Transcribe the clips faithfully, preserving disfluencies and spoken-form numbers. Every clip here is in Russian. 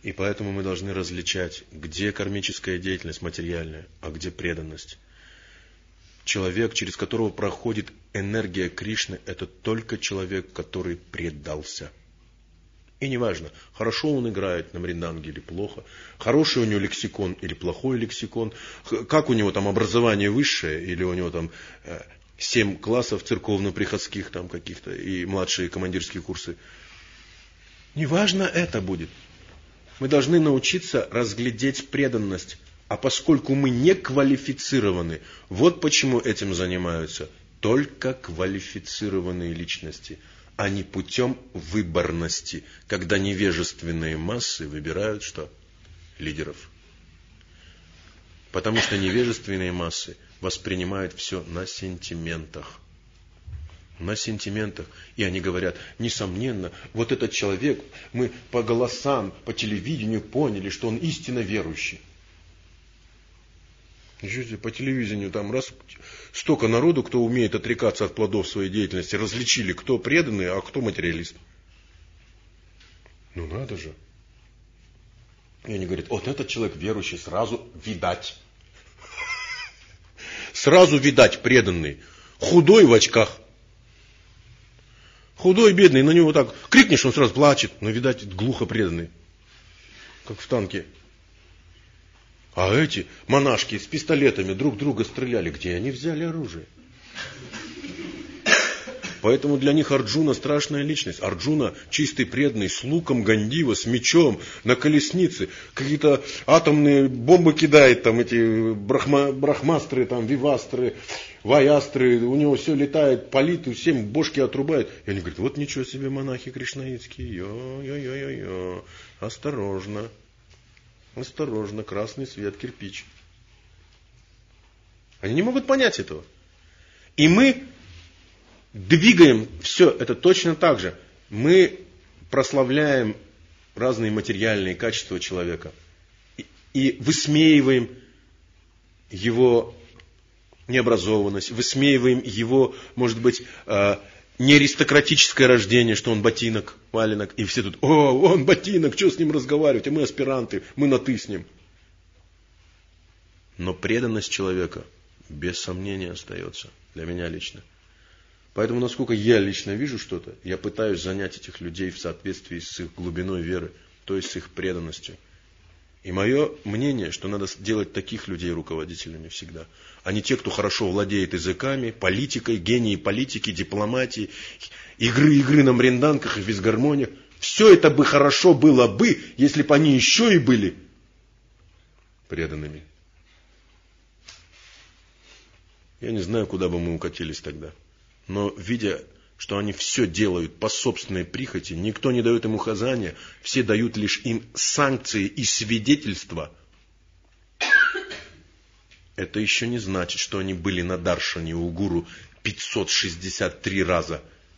И поэтому мы должны различать, где кармическая деятельность материальная, а где преданность. Человек, через которого проходит энергия Кришны, это только человек, который предался. И неважно, хорошо он играет на мринданге или плохо, хороший у него лексикон или плохой лексикон, как у него там образование высшее, или у него там семь классов церковно-приходских там каких-то и младшие командирские курсы. Неважно это будет. Мы должны научиться разглядеть преданность. А поскольку мы не квалифицированы, вот почему этим занимаются только квалифицированные личности, а не путем выборности, когда невежественные массы выбирают что? Лидеров. Потому что невежественные массы воспринимают все на сентиментах. На сентиментах. И они говорят, несомненно, вот этот человек, мы по голосам, по телевидению поняли, что он истинно верующий. По телевидению там раз столько народу, кто умеет отрекаться от плодов своей деятельности, различили, кто преданный, а кто материалист. Ну надо же. И они говорят, вот этот человек верующий, сразу видать. Сразу видать преданный. Худой в очках. Худой, бедный, на него так крикнешь, он сразу плачет, но, видать, глухо преданный. Как в танке. А эти монашки с пистолетами друг друга стреляли. Где они взяли оружие? Поэтому для них Арджуна страшная личность. Арджуна чистый преданный, с луком Гандива, с мечом, на колеснице. Какие-то атомные бомбы кидает, там эти брахма, брахмастры, там, вивастры, ваястры. У него все летает, палит, и всем бошки отрубает. И они говорят, вот ничего себе монахи кришнаитские. Йо-йо-йо-йо-йо. Осторожно. Осторожно, красный свет, кирпич. Они не могут понять этого. И мы двигаем все это точно так же. Мы прославляем разные материальные качества человека. И, и высмеиваем его необразованность, высмеиваем его, может быть, не аристократическое рождение, что он ботинок, валенок, и все тут, о, он ботинок, что с ним разговаривать, а мы аспиранты, мы на ты с ним. Но преданность человека без сомнения остается, для меня лично. Поэтому, насколько я лично вижу что-то, я пытаюсь занять этих людей в соответствии с их глубиной веры, то есть с их преданностью. И мое мнение, что надо делать таких людей руководителями всегда, а не те, кто хорошо владеет языками, политикой, гении политики, дипломатии, игры, игры на мринданках и физгармониях. Все это бы хорошо было бы, если бы они еще и были преданными. Я не знаю, куда бы мы укатились тогда. Но видя, что они все делают по собственной прихоти, никто не дает им указания, все дают лишь им санкции и свидетельства. Это еще не значит, что они были на даршане у гуру пятьсот шестьдесят три раза.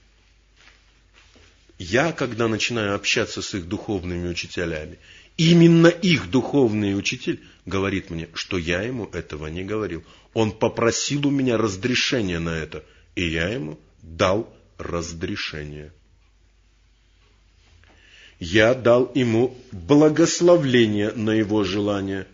Я, когда начинаю общаться с их духовными учителями, именно их духовный учитель говорит мне, что я ему этого не говорил. Он попросил у меня разрешения на это, и я ему дал разрешение. Я дал ему благословление на его желание,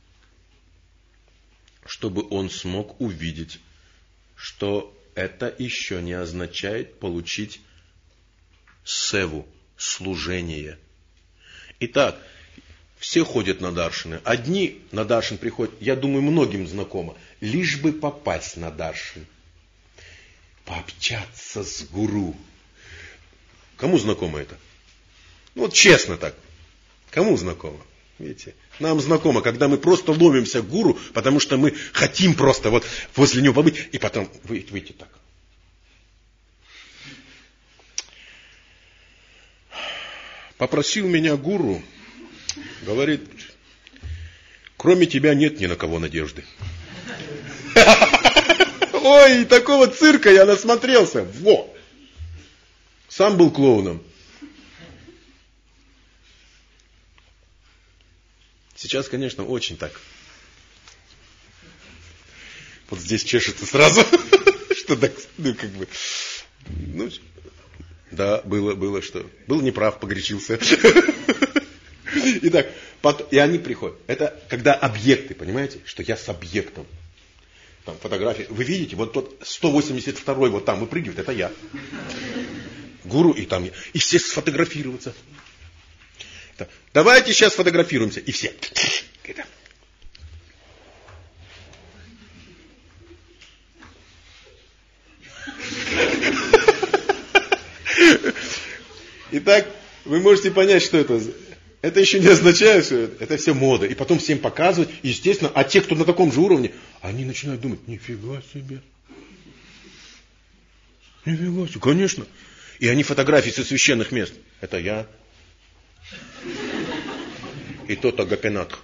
чтобы он смог увидеть, что это еще не означает получить севу, служение. Итак, все ходят на даршины. Одни на даршин приходят, я думаю, многим знакомо, лишь бы попасть на даршин. Пообщаться с гуру. Кому знакомо это? Ну, вот честно так. Кому знакомо? Видите? Нам знакомо, когда мы просто ломимся к гуру, потому что мы хотим просто вот возле него побыть, и потом выйти, выйти так. Попросил меня гуру, говорит, кроме тебя нет ни на кого надежды. Ой, такого цирка я насмотрелся. Во! Сам был клоуном. Сейчас, конечно, очень так. Вот здесь чешется сразу. Что так, ну, как бы. Ну, да, было, было что. Был неправ, погорячился. Итак, потом, и они приходят. Это когда объекты, понимаете, что я с объектом. Там фотографии. Вы видите, вот тот сто восемьдесят второй вот там выпрыгивает, это я. Гуру и там я. И все сфотографироваться. Так, давайте сейчас сфотографируемся. И все. Итак, вы можете понять, что это. Это еще не означает, что это, это все мода. И потом всем показывать. И, естественно, а те, кто на таком же уровне, они начинают думать, нифига себе. Нифига себе, конечно. И они фотографии со священных мест. Это я. И тот Агапенат.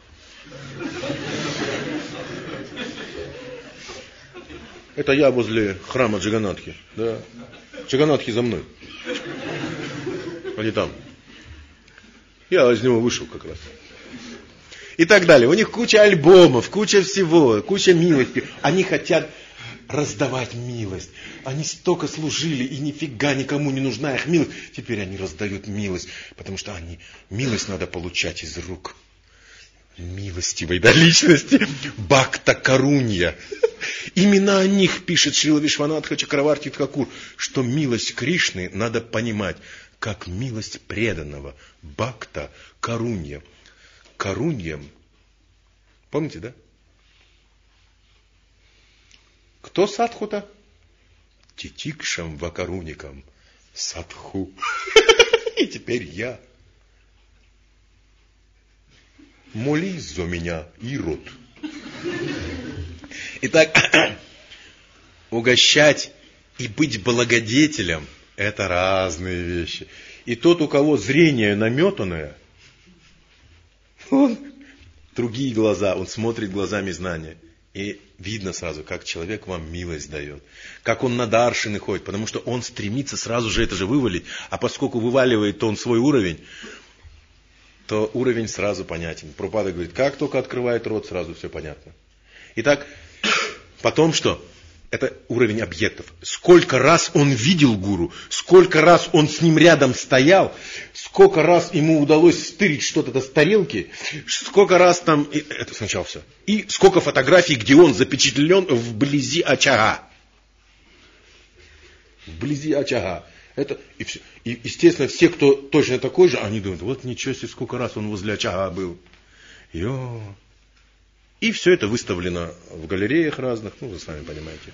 Это я возле храма Джаганатхи. Да. Джаганатхи за мной. Они там. Я из него вышел как раз. И так далее. У них куча альбомов, куча всего, куча милости. Они хотят раздавать милость. Они столько служили, и нифига никому не нужна их милость. Теперь они раздают милость, потому что они, милость надо получать из рук милостивой, да, личности. Бхакта Карунья. Именно о них пишет Шрила Вишванатха Чакраварти Тхакур, что милость Кришны надо понимать как милость преданного. Бхакта Карунья. Каруньям. Помните, да? Кто садху-то? Титикшам вакаруникам. Садху. И теперь я. Молись за меня, Ирод. Итак, угощать и быть благодетелем — это разные вещи. И тот, у кого зрение наметанное, он другие глаза, он смотрит глазами знания. И видно сразу, как человек вам милость дает. Как он на даршины ходит, потому что он стремится сразу же это же вывалить. А поскольку вываливает он свой уровень, то уровень сразу понятен. Прабхупада говорит, как только открывает рот, сразу все понятно. Итак, потом что? Это уровень объектов. Сколько раз он видел гуру, сколько раз он с ним рядом стоял, сколько раз ему удалось стырить что-то с тарелки, сколько раз там, это сначала все. И сколько фотографий, где он запечатлен вблизи очага. Вблизи очага. Это, и, все. И, естественно, все, кто точно такой же, они думают, вот ничего себе, сколько раз он возле очага был. Йо. И все это выставлено в галереях разных, ну, вы сами понимаете.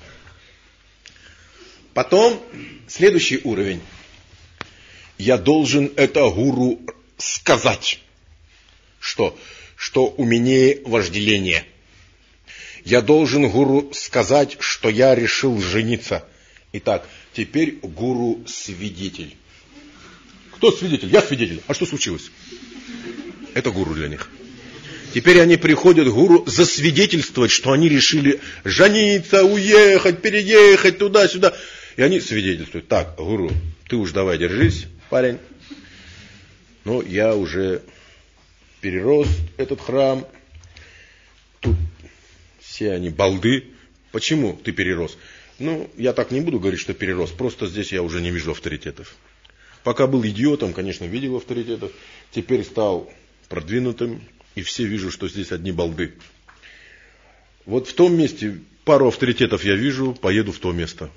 Потом, следующий уровень. Я должен это гуру сказать. Что? Что у меня вожделение. Я должен гуру сказать, что я решил жениться. Итак, теперь гуру свидетель. Кто свидетель? Я свидетель. А что случилось? Это гуру для них. Теперь они приходят к гуру засвидетельствовать, что они решили жениться, уехать, переехать туда-сюда. И они свидетельствуют. Так, гуру, ты уж давай держись, парень. Но я уже перерос этот храм. Тут все они балды. Почему ты перерос? Ну, я так не буду говорить, что перерос. Просто здесь я уже не вижу авторитетов. Пока был идиотом, конечно, видел авторитетов. Теперь стал продвинутым. И все вижу, что здесь одни балды. Вот в том месте пару авторитетов я вижу, поеду в то место.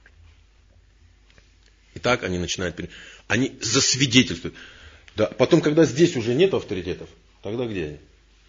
И так они начинают... Они засвидетельствуют. Да, потом, когда здесь уже нет авторитетов, тогда где они?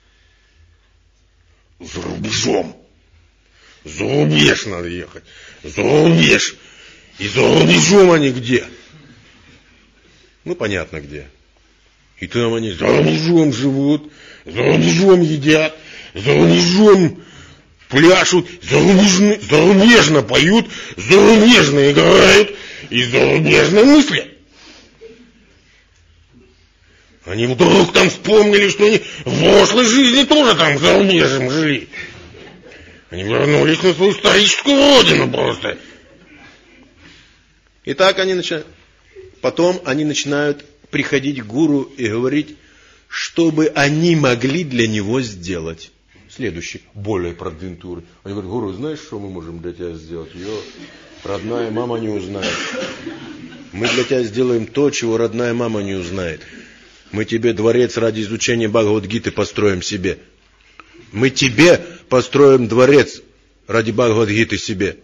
За рубежом. За рубеж надо ехать. За рубеж. И за рубежом они где? Ну, понятно где. И там они за рубежом живут, за рубежом едят, за рубежом пляшут, зарубежно, зарубежно поют, зарубежно играют и зарубежно мыслят. Они вдруг там вспомнили, что они в прошлой жизни тоже там за рубежем жили. Они вернулись на свою историческую родину просто. И так они начинают. Потом они начинают приходить к гуру и говорить, чтобы они могли для него сделать. Следующий, более продвинутый уровень. Они говорят, гуру, знаешь, что мы можем для тебя сделать? Ее родная мама не узнает. Мы для тебя сделаем то, чего родная мама не узнает. Мы тебе дворец ради изучения Бхагавад-гиты построим себе. Мы тебе построим дворец ради Бхагавад-гиты себе.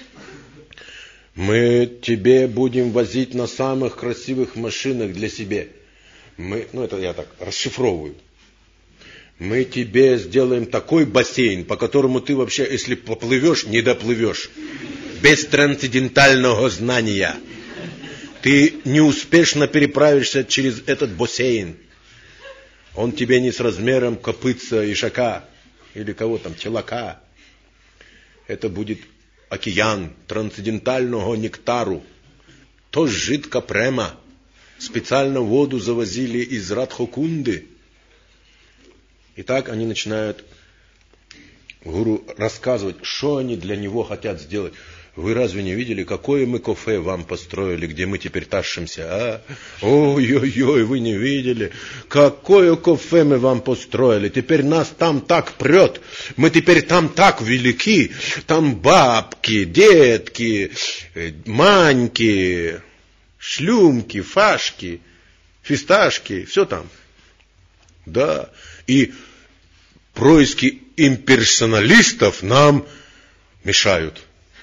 Мы тебе будем возить на самых красивых машинах для себя. Мы, ну это я так расшифровываю. Мы тебе сделаем такой бассейн, по которому ты вообще, если поплывешь, не доплывешь. Без трансцендентального знания. Ты неуспешно переправишься через этот бассейн. Он тебе не с размером копытца ишака или кого там, челака. Это будет океан трансцендентального нектару. То жидко према. Специально воду завозили из Радхокунды. И так они начинают гуру рассказывать, что они для него хотят сделать. Вы разве не видели, какое мы кафе вам построили, где мы теперь тащимся, а? Ой-ой-ой, вы не видели, какое кафе мы вам построили. Теперь нас там так прет, мы теперь там так велики, там бабки, детки, маньки, шлюмки, фашки, фисташки, все там. Да, и происки имперсоналистов нам мешают.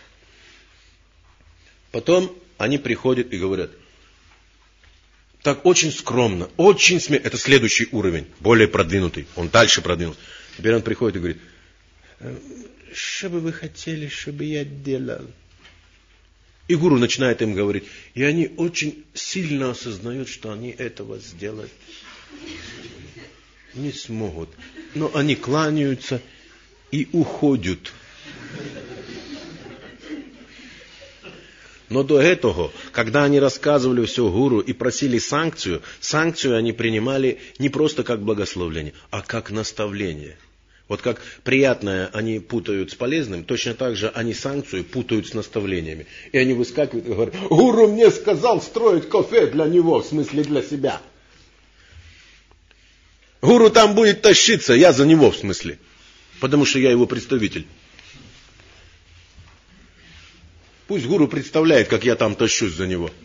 Потом они приходят и говорят, так очень скромно, очень смело. Это следующий уровень, более продвинутый. Он дальше продвинулся. Теперь он приходит и говорит, что бы вы хотели, чтобы я делал? И гуру начинает им говорить. И они очень сильно осознают, что они этого сделать не смогут. Но они кланяются и уходят. Но до этого, когда они рассказывали все гуру и просили санкцию, санкцию они принимали не просто как благословление, а как наставление. Вот как приятное они путают с полезным, точно так же они санкцию путают с наставлениями. И они выскакивают и говорят, гуру мне сказал строить кафе для него, в смысле для себя. Гуру там будет тащиться, я за него в смысле, потому что я его представитель. Пусть гуру представляет, как я там тащусь за него.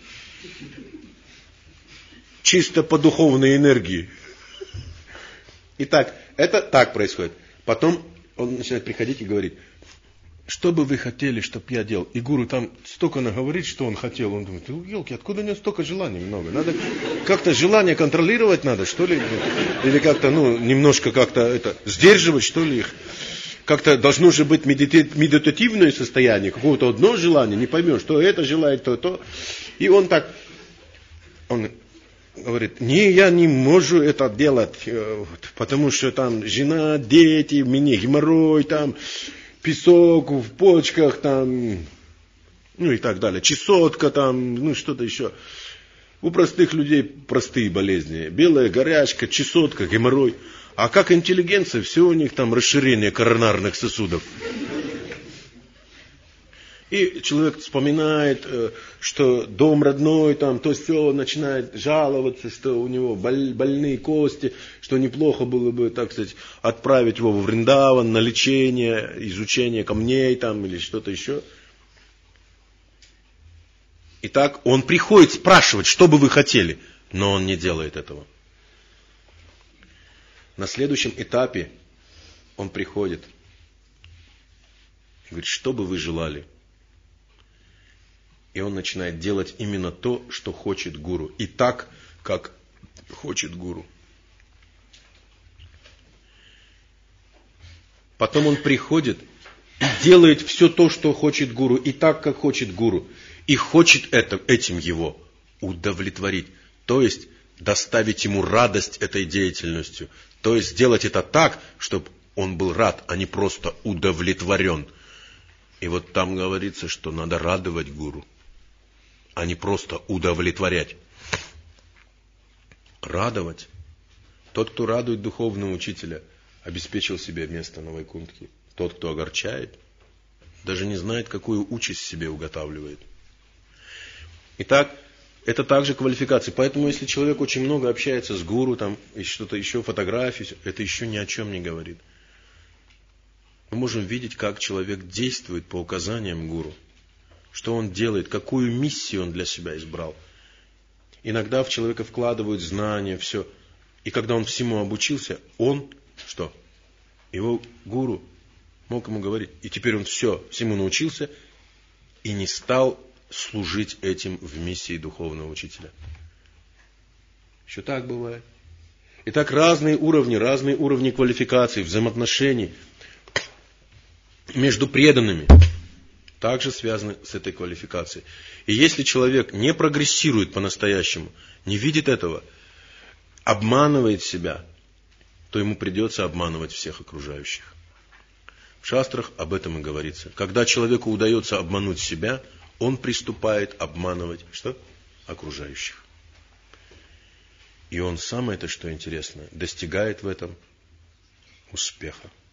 Чисто по духовной энергии. Итак, это так происходит. Потом он начинает приходить и говорить, что бы вы хотели, чтобы я делал? И гуру там столько наговорит, что он хотел. Он думает, елки, откуда у него столько желаний много? Надо как-то желание контролировать надо, что ли? Или как-то, ну, немножко как-то это, сдерживать, что ли, их? Как-то должно же быть медитативное состояние, какого-то одно желание, не поймешь, что это желает, то, то. И он так, он говорит, не, я не могу это делать, потому что там жена, дети, мне геморрой, там песок в почках, там, ну и так далее, чесотка там, ну что-то еще. У простых людей простые болезни, белая горячка, чесотка, геморрой. А как интеллигенция, все у них там расширение коронарных сосудов. И человек вспоминает, что дом родной, там, то все, начинает жаловаться, что у него боль, больные кости, что неплохо было бы, так сказать, отправить его в Вриндаван на лечение, изучение камней там или что-то еще. Итак, он приходит спрашивать, что бы вы хотели, но он не делает этого. На следующем этапе он приходит и говорит, что бы вы желали? И он начинает делать именно то, что хочет гуру. И так, как хочет гуру. Потом он приходит и делает все то, что хочет гуру. И так, как хочет гуру. И хочет это, этим его удовлетворить. То есть доставить ему радость этой деятельностью. То есть сделать это так, чтобы он был рад, а не просто удовлетворен. И вот там говорится, что надо радовать гуру, а не просто удовлетворять. Радовать. Тот, кто радует духовного учителя, обеспечил себе место на Вайкунтхе. Тот, кто огорчает, даже не знает, какую участь себе уготавливает. Итак, это также квалификация. Поэтому, если человек очень много общается с гуру, там, и что-то еще, фотографии, это еще ни о чем не говорит. Мы можем видеть, как человек действует по указаниям гуру. Что он делает, какую миссию он для себя избрал. Иногда в человека вкладывают знания, все. И когда он всему обучился, он, что? Его гуру мог ему говорить. И теперь он все, всему научился и не стал служить этим в миссии духовного учителя. Еще так бывает. Итак, разные уровни, разные уровни квалификации, взаимоотношений между преданными также связаны с этой квалификацией. И если человек не прогрессирует по-настоящему, не видит этого, обманывает себя, то ему придется обманывать всех окружающих. В шастрах об этом и говорится. Когда человеку удается обмануть себя, он приступает обманывать что? Окружающих. И он сам, это что интересно, достигает в этом успеха.